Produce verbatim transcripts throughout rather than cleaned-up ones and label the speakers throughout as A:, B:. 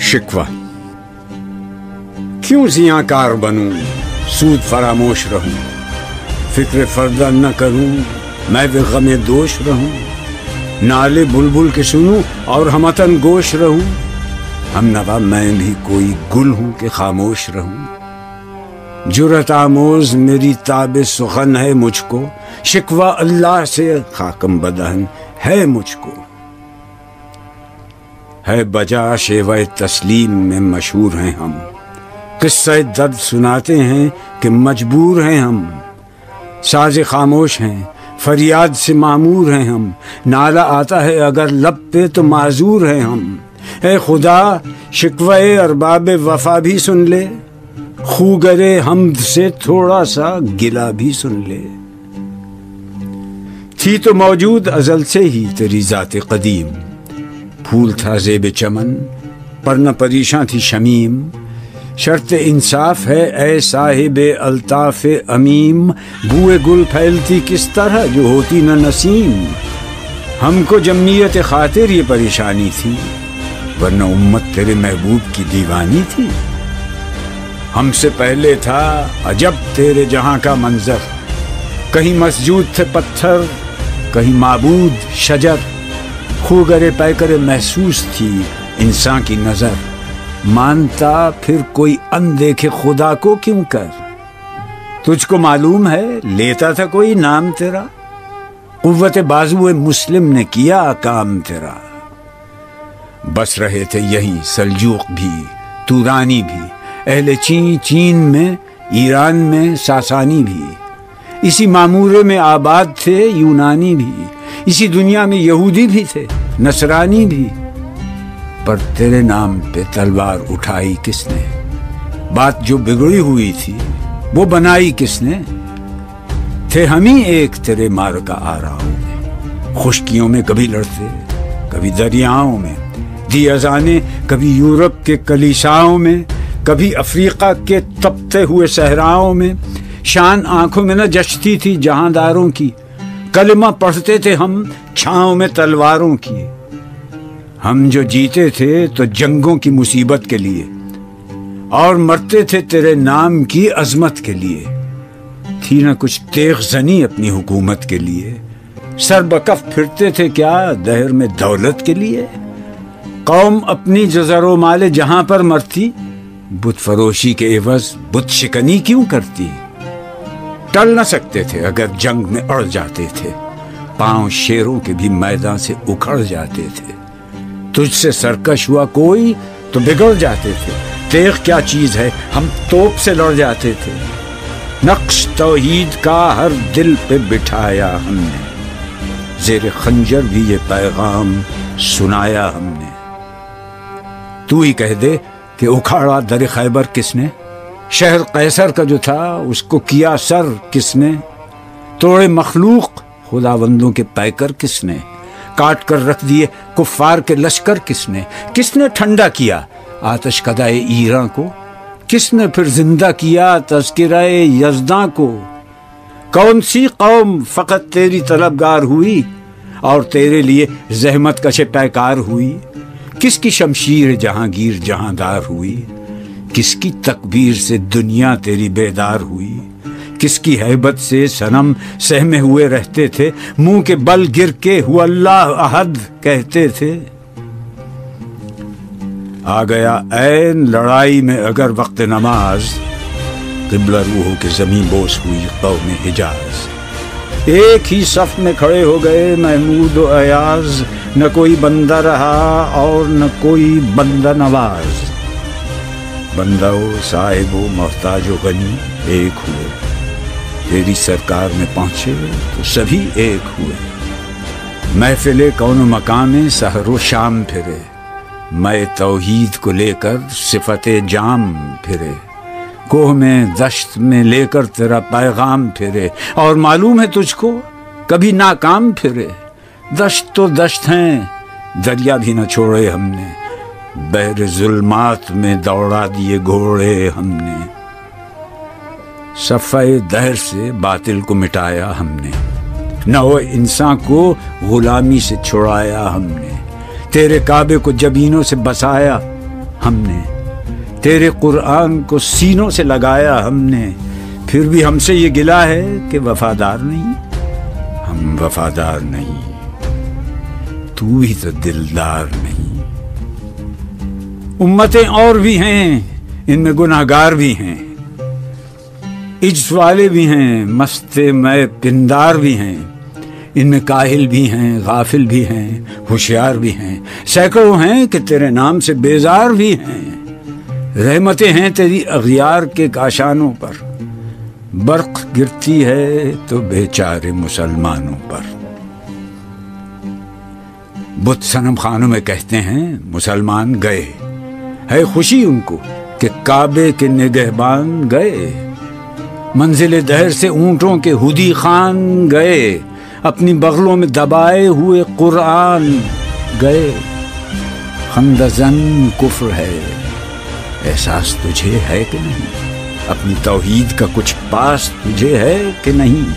A: شکوہ. کیوں زیاں کار بنوں سود فراموش رہوں، فکر فردہ نہ کروں میں بے غم دوش رہوں، نالے بلبل کے سنوں اور ہمتن گوش رہوں، ہم نوا میں بھی کوئی گل ہوں کہ خاموش رہوں. جرت آموز میری تاب سخن ہے مجھ کو، شکوہ اللہ سے خاکم بدہن ہے مجھ کو. ہے بجا شیوہ تسلیم میں مشہور ہیں ہم، قصہ درد سناتے ہیں کہ مجبور ہیں ہم. ساز خاموش ہیں فریاد سے معمور ہیں ہم، نالہ آتا ہے اگر لب پہ تو معذور ہیں ہم. اے خدا شکوہ ارباب وفا بھی سن لے، خوگرے حمد سے تھوڑا سا گلا بھی سن لے. تھی تو موجود ازل سے ہی تیری ذات قدیم، پھول تھا زیب چمن پر نہ پریشاں تھی شمیم. شرط انصاف ہے اے صاحب الطاف امیم، بوئے گل پھیلتی کس طرح جو ہوتی نہ نسیم. ہم کو جمعیت خاطر یہ پریشانی تھی، ورنہ امت تیرے محبوب کی دیوانی تھی. ہم سے پہلے تھا عجب تیرے جہاں کا منظر، کہیں مسجود تھے پتھر کہیں معبود شجر. خوگرے پیکرے محسوس تھی انسان کی نظر، مانتا پھر کوئی اندیکھے خدا کو کیوں کر. تجھ کو معلوم ہے لیتا تھا کوئی نام تیرا، قوت بازو مسلم نے کیا کام تیرا. بس رہے تھے یہیں سلجوق بھی تورانی بھی، اہل چین چین میں ایران میں ساسانی بھی، اسی معمورے میں آباد تھے یونانی بھی، اسی دنیا میں یہودی بھی تھے نصرانی بھی. پر تیرے نام پہ تلوار اٹھائی کس نے، بات جو بگڑی ہوئی تھی وہ بنائی کس نے. تھے ہم ہی ایک تیرے مارکا آراؤں میں، خشکیوں میں کبھی لڑتے کبھی دریاؤں میں، دی اذانے کبھی یورپ کے کلیساؤں میں کبھی افریقہ کے تپتے ہوئے صحراؤں میں. شان آنکھوں میں نہ جچتی تھی جہانداروں کی، کلمہ پڑھتے تھے ہم چھاؤں میں تلواروں کی. ہم جو جیتے تھے تو جنگوں کی مصیبت کے لیے، اور مرتے تھے تیرے نام کی عظمت کے لیے. تھی نہ کچھ تیغ زنی اپنی حکومت کے لیے، سر بکف پھرتے تھے کیا دہر میں دولت کے لیے. قوم اپنی جزر و مال جہاں پر مرتی، بت فروشی کے عوض بت شکنی کیوں کرتی. ٹل نہ سکتے تھے اگر جنگ میں اڑ جاتے تھے، پاؤں شیروں کے بھی میدان سے اکھڑ جاتے تھے. تجھ سے سرکش ہوا کوئی تو بگڑ جاتے تھے، تیغ کیا چیز ہے ہم توپ سے لڑ جاتے تھے. نقش توحید کا ہر دل پہ بٹھایا ہم نے، زیر خنجر بھی یہ پیغام سنایا ہم نے. تو ہی کہہ دے کہ اکھاڑا در خیبر کس نے، شہر قیصر کا جو تھا اس کو کیا سر کس نے. توڑے مخلوق خداوندوں کے پیکر کس نے، کاٹ کر رکھ دیے کفار کے لشکر کس نے. کس نے ٹھنڈا کیا آتش کدائے ایراں کو، کس نے پھر زندہ کیا تذکرہ یزداں کو. کون سی قوم فقط تیری طلبگار ہوئی اور تیرے لیے زحمت کش پیکار ہوئی. کس کی شمشیر جہانگیر جہاندار ہوئی، کس کی تکبیر سے دنیا تیری بیدار ہوئی. کس کی ہیبت سے صنم سہمے ہوئے رہتے تھے، منہ کے بل گر کے ہوا اللہ احد کہتے تھے. آ گیا عین لڑائی میں اگر وقت نماز، قبلہ روحوں کے زمین بوس ہوئی قوم حجاز. ایک ہی صف میں کھڑے ہو گئے محمود و ایاز، نہ کوئی بندہ رہا اور نہ کوئی بندہ نواز. بندہ و صاحب و محتاج و غنی ایک ہوئے، تیری سرکار میں پہنچے تو سبھی ایک ہوئے. محفل کون و مقام سحر و شام پھرے، میں توحید کو لے کر صفت جام پھرے. کوہ میں دشت میں لے کر تیرا پیغام پھرے، اور معلوم ہے تجھ کو کبھی ناکام پھرے. دشت تو دشت ہیں دریا بھی نہ چھوڑے ہم نے، بحر ظلمات میں دوڑا دیے گھوڑے ہم نے. صفحہ دہر سے باطل کو مٹایا ہم نے، نو انسان کو غلامی سے چھڑایا ہم نے. تیرے کعبے کو جبینوں سے بسایا ہم نے، تیرے قرآن کو سینوں سے لگایا ہم نے، پھر بھی ہم سے یہ گلہ ہے کہ وفادار نہیں۔ ہم وفادار نہیں، تو بھی تو دلدار نہیں۔ امتیں اور بھی ہیں، ان میں گناہگار بھی ہیں، عجز والے بھی ہیں، مست میں پندار بھی ہیں، ان میں کاہل بھی ہیں، غافل بھی ہیں، ہوشیار بھی ہیں، سینکڑوں ہیں کہ تیرے نام سے بیزار بھی ہیں۔ رحمتیں ہیں تیری اغیار کے کاشانوں پر، برق گرتی ہے تو بیچارے مسلمانوں پر۔ بت صنم خانوں میں کہتے ہیں مسلمان گئے، ہے خوشی ان کو کہ کعبے کے نگہبان گئے، منزل دہر سے اونٹوں کے ہدی خان گئے، اپنی بغلوں میں دبائے ہوئے قرآن گئے۔ خندزن کفر ہے، احساس تجھے ہے کہ نہیں؟ اپنی توحید کا کچھ پاس تجھے ہے کہ نہیں؟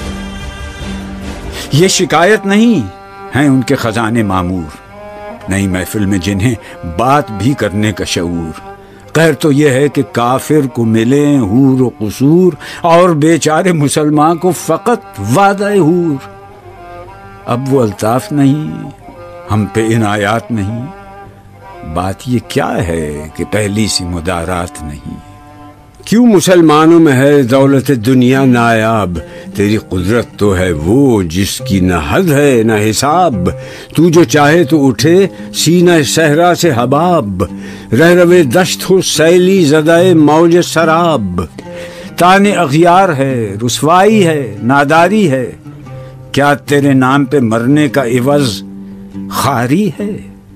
A: یہ شکایت نہیں ہیں ان کے خزانے معمور، نئی محفل میں جنہیں بات بھی کرنے کا شعور۔ قہر تو یہ ہے کہ کافر کو ملیں حور و قصور، اور بیچارے مسلمان کو فقط وعدہ حور۔ اب وہ الطاف نہیں، ہم پہ عنایات نہیں، بات یہ کیا ہے کہ پہلی سی مدارات نہیں۔
B: کیوں مسلمانوں میں ہے دولت دنیا نایاب؟ تیری قدرت تو ہے وہ جس کی نہ حد ہے نہ حساب، تو جو چاہے تو اٹھے سینہ صحرا سے حباب، رہ روے دشت ہو سیلی زدائے موج سراب۔ تان اغیار ہے، رسوائی ہے، ناداری ہے، کیا تیرے نام پہ مرنے کا عوض خاری ہے؟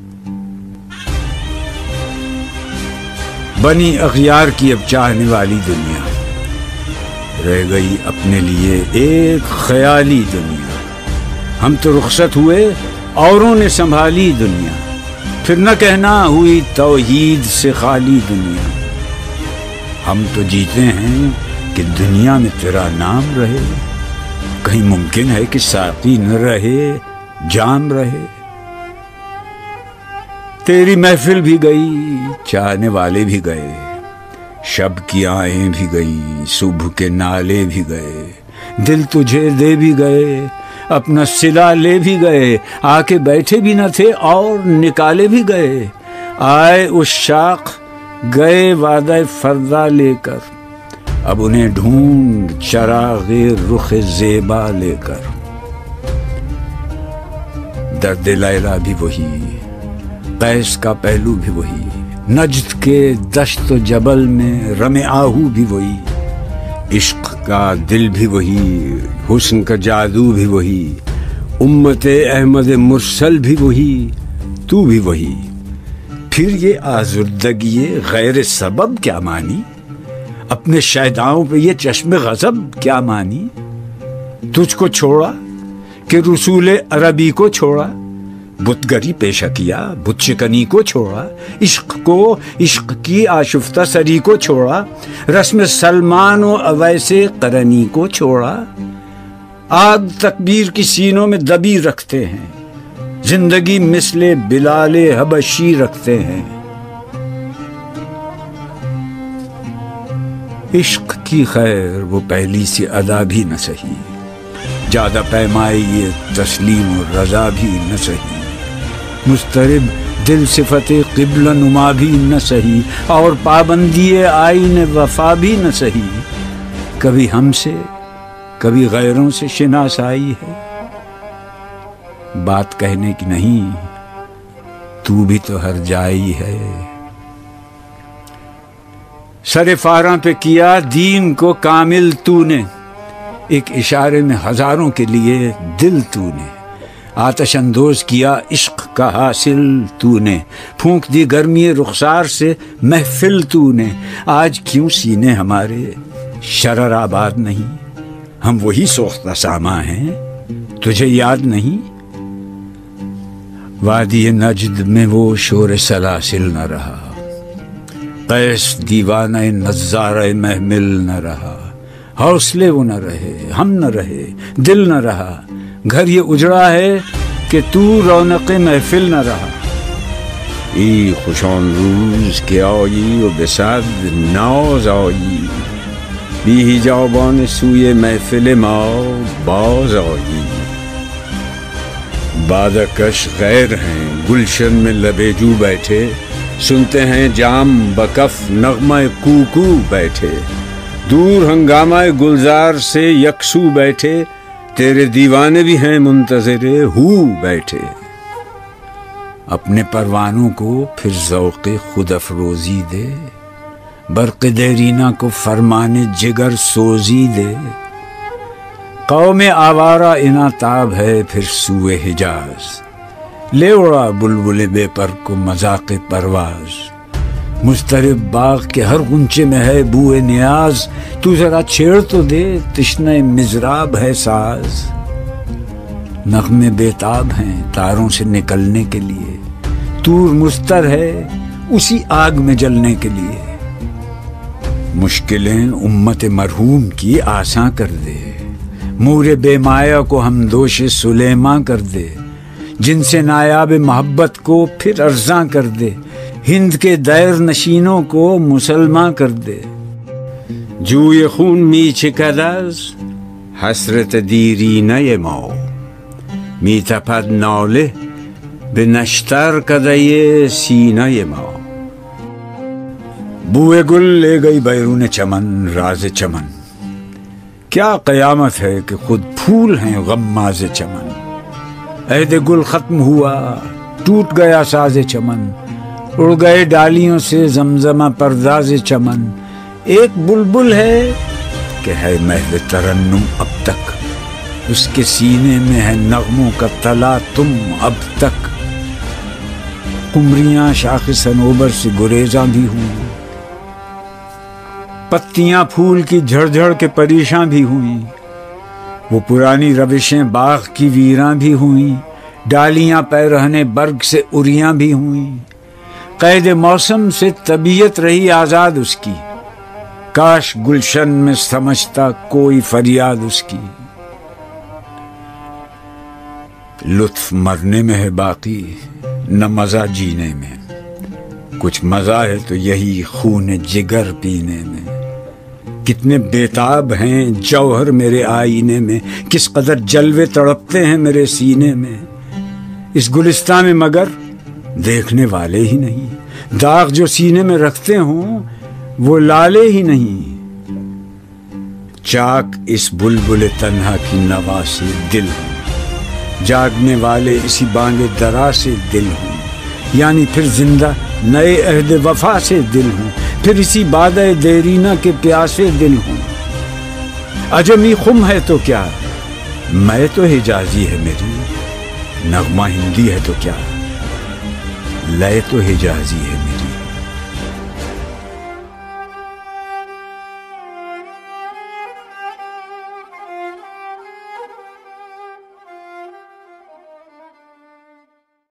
B: بنی اغیار کی اب چاہنے والی دنیا، رہ گئی اپنے لیے ایک خیالی دنیا۔ ہم تو رخصت ہوئے، اوروں نے سنبھالی دنیا، پھر نہ کہنا ہوئی توحید سے خالی دنیا۔ ہم تو جیتے ہیں کہ دنیا میں تیرا نام رہے، کہیں ممکن ہے کہ ساقی نہ رہے جام رہے۔ تیری محفل بھی گئی، چاہنے والے بھی گئے، شب کی آہیں بھی گئیں، صبح کے نالے بھی گئے، دل تجھے دے بھی گئے، اپنا صلہ لے بھی گئے، آ کے بیٹھے بھی نہ تھے اور نکالے بھی گئے۔ آئے اس شاخ گئے وعدہ فردا لے کر، اب انہیں ڈھونڈ چراغ رخ زیبا لے کر۔ درد لیلا بھی وہی، قیس کا پہلو بھی وہی، نجد کے دشت و جبل میں رم آہو بھی وہی، عشق کا دل بھی وہی، حسن کا جادو بھی وہی، امت احمد مرسل بھی وہی، تو بھی وہی۔ پھر یہ آزردگی غیر سبب کیا مانی؟ اپنے شیداؤں پہ یہ چشم غضب کیا مانی؟ تجھ کو چھوڑا کہ رسول عربی کو چھوڑا، بتگری پیشہ کیا، بت شکنی کو چھوڑا، عشق کو، عشق کی آشفتہ سری کو چھوڑا، رسم سلمان و اویس قرنی کو چھوڑا۔ آگ تکبیر کی سینوں میں دبی رکھتے ہیں، زندگی مثل بلال حبشی رکھتے ہیں۔ عشق کی خیر وہ پہلی سی ادا بھی نہ سہی، زیادہ پیمائی یہ تسلیم و رضا بھی نہ سہی، مضطرب دل صفت قبلہ نما بھی نہ سہی، اور پابندی آئین وفا بھی نہ سہی۔ کبھی ہم سے کبھی غیروں سے شناسائی ہے، بات کہنے کی نہیں، تو بھی تو ہر جائی ہے۔ سر فاراں پہ کیا دین کو کامل تو نے، ایک اشارے میں ہزاروں کے لیے دل تو نے، آتش اندوز کیا عشق کا حاصل تو نے، پھونک دی گرمی رخسار سے محفل تو نے۔ آج کیوں سینے ہمارے شرر آباد نہیں؟ ہم وہی سوختہ ساما ہیں، تجھے یاد نہیں؟ وادی نجد میں وہ شور سلاسل نہ رہا، قیس دیوانہ نظارہ محمل نہ رہا، حوصلے وہ نہ رہے، ہم نہ رہے، دل نہ رہا، گھر یہ اجڑا ہے کہ تو رونق محفل نہ رہا۔
A: ای خوشان روز که آیی و به صد ناز آیی، بی حجابان سوی محفل ما باز آیی. بادکش غیر ہیں گلشن میں لبے جو بیٹھے، سنتے ہیں جام بکف نغمہ کوکو بیٹھے، دور ہنگامہ گلزار سے یکسو بیٹھے، تیرے دیوانے بھی ہیں منتظر ہو بیٹھے. اپنے پروانوں کو پھر ذوق خود افروزی دے، برق دیرینہ کو فرمان جگر سوزی دے. قوم آوارہ اناتاب ہے پھر سوئے حجاز، لے اڑا بلبل بے پر کو مذاق پرواز. مضطرب باغ کے ہر غنچے میں ہے بوئے نیاز، تو ذرا چھیڑ تو دے تشنہ مضراب ہے ساز. نغمے بیتاب ہیں تاروں سے نکلنے کے لیے، طور مستر ہے اسی آگ میں جلنے کے لیے. مشکلیں امت مرحوم کی آساں کر دے، مور بے مایا کو ہم دوش سلیماں کر دے. جن سے نایاب محبت کو پھر ارزاں کر دے، ہند کے دیر نشینوں کو مسلمان کر دے. جوی خون می چکد از حسرت دیرینه ما، می تپد ناله به نشتر کدهی سینه ما. بوئے گل لے گئی بیرون چمن راز چمن، کیا قیامت ہے کہ خود پھول ہیں غماز چمن. عہد گل ختم ہوا ٹوٹ گیا ساز چمن، اڑ گئے ڈالیوں سے زمزمہ پرداز چمن. ایک بلبل ہے کہ ہے محو ترنم اب تک، اس کے سینے میں ہے نغموں کا تلا تم اب تک. قمریاں شاخ صنوبر سے گریزاں بھی ہوئی، پتیاں پھول کی جھڑ جھڑ کے پریشاں بھی ہوئیں. وہ پرانی روشیں باغ کی ویراں بھی ہوئیں، ڈالیاں پیرہنے برگ سے اریاں بھی ہوئیں. قید موسم سے طبیعت رہی آزاد اس کی، کاش گلشن میں سمجھتا کوئی فریاد اس کی. لطف مرنے میں ہے باقی نہ مزہ جینے میں، کچھ مزہ ہے تو یہی خون جگر پینے میں. کتنے بیتاب ہیں جوہر میرے آئینے میں، کس قدر جلوے تڑپتے ہیں میرے سینے میں. اس گلستان میں مگر دیکھنے والے ہی نہیں، داغ جو سینے میں رکھتے ہوں وہ لالے ہی نہیں. چاک اس بلبل تنہا کی نوا سے دل ہوں، جاگنے والے اسی بانگ درا سے دل ہوں. یعنی پھر زندہ نئے عہد وفا سے دل ہوں، پھر اسی بادہ دیرینہ کے پیاسے دل ہوں. عجمی خم ہے تو کیا، میں تو حجازی ہے میری، نغمہ ہندی ہے تو کیا، لے تو حجازی ہے.